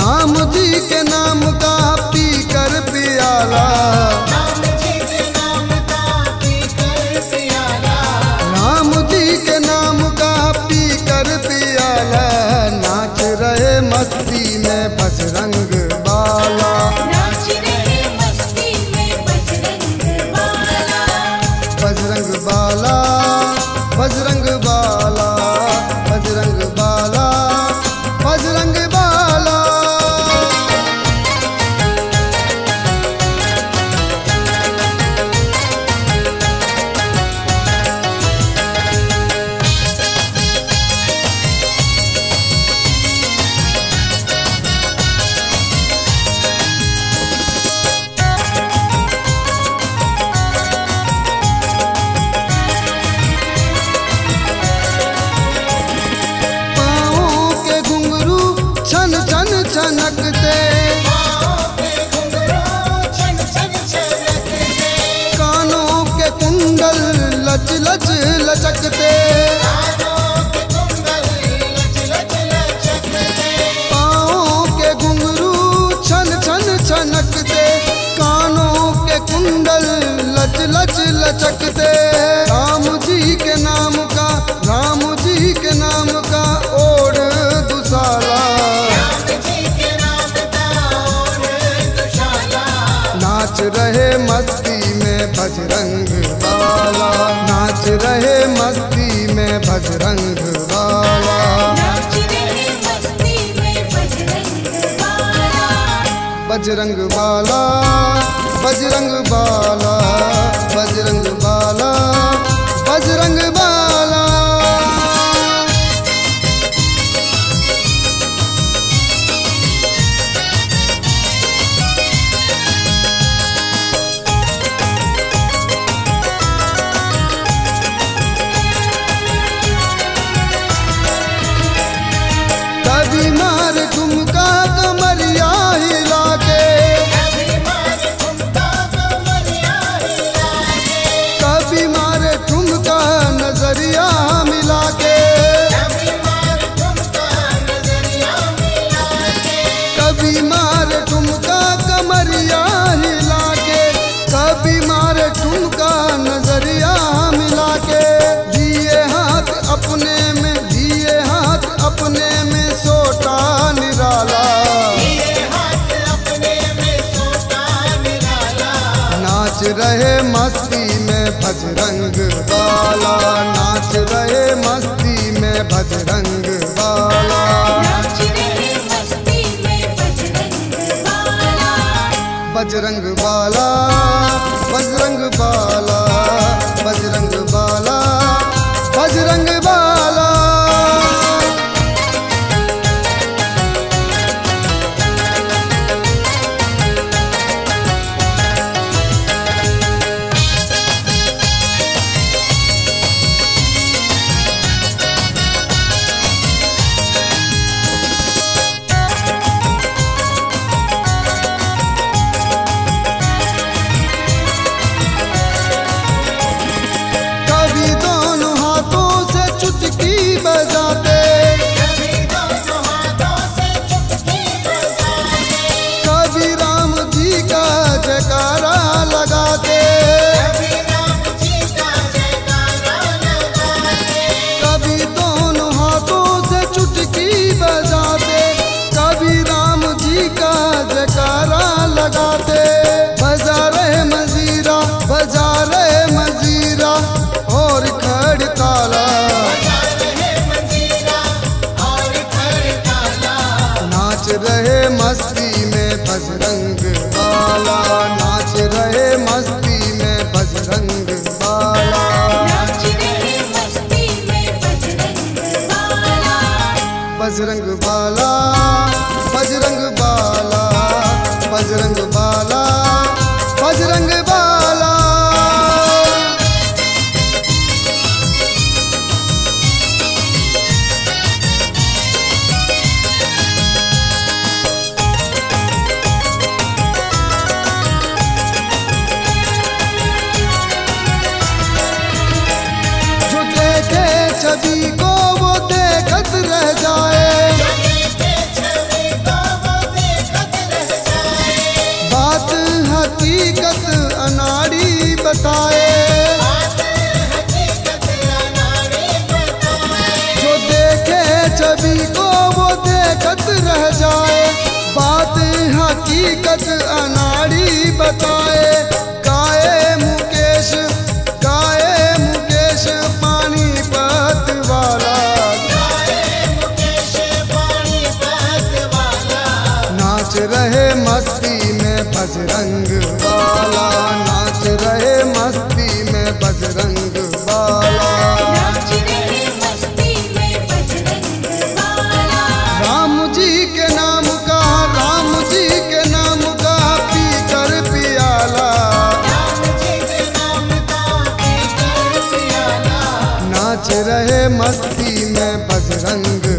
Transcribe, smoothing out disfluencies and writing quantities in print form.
राम जी के नाम का पी कर पियाला, राम जी के नाम का पी कर पियाला, राम जी के नाम का पी कर पियाला। नाच रहे मस्ती में बजरंग बाला, नाच रहे मस्ती में बजरंग बाला, बजरंग बाला, बजरंग बाला, बजरंग बाला, बजरंग बाला। छनकते, कानों के कुंडल लच लच लचकते, पाँवों के घुंघरू छन छन छनकते, कानों के कुंडल लच लच लचकते। राम जी के नाम का, राम जी के नाम का ओढ़ दुसाला, नाच रहे मस्ती में बजरंग बाला, नाच रहे मस्ती में बजरंग बाला, नाच रहे मस्ती में बजरंग बाला, बजरंग बाला, बजरंग बाला, बजरंग बाला, बजरंग बाला। कभी मार ठुमका कमरिया हिला के, कभी मारे ठुमका नजरिया मिला के, कभी मारे ठुमका कमरिया हिला के, कभी मारे ठुमका नजरिया मिला के। लिए हाथ अपने में, लिए हाथ अपने में सोटा निराला, नाच रहे मस्ती में बजरंग बाला, नाच रहे मस्ती में बजरंग बाला, नाच रहे मस्ती में बजरंग बाला, बजरंग बाला, बजरंग बाला, बजरंग बाला, बजरंग बाला। कभी दोनों हाथों से चुटकी बजाते, कभी राम जी का जयकारा लगाते, कभी दोनों हाथों से चुटकी बजाते, कभी राम जी का जयकारा लगाते। बजा रहे मजीरा, बजा रहे मजीरा और खड़ताला, नाच रहे मस्ती में बजरंग बाला, नाच रहे मस्ती में बजरंग बाला, नाच रहे मस्ती में बजरंग बाला, बजरंग बाला, बजरंग बाला, बजरंग बाला, बजरंग बाला। जो देखे छवि को वो देखत रह जाए, हकीकत अनाड़ी बताए। गाए मुकेश पानीपत वाला, नाच रहे मस्ती में बजरंग वाला, नाच रहे मस्ती में बजरंग वाला। राम जी के नाम का, राम जी के नाम का पीकर पियाला, नाच रहे मस्ती में बजरंग